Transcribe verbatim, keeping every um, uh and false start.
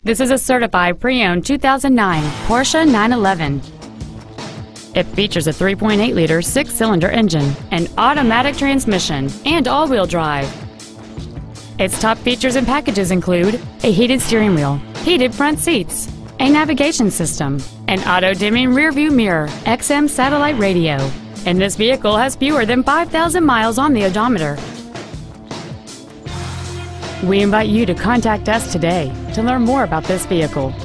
This is a certified pre-owned two thousand nine Porsche nine eleven. It features a three point eight liter six-cylinder engine, an automatic transmission, and all-wheel drive. Its top features and packages include a heated steering wheel, heated front seats, a navigation system, an auto-dimming rear-view mirror, X M satellite radio, and this vehicle has fewer than five thousand miles on the odometer. We invite you to contact us today to learn more about this vehicle.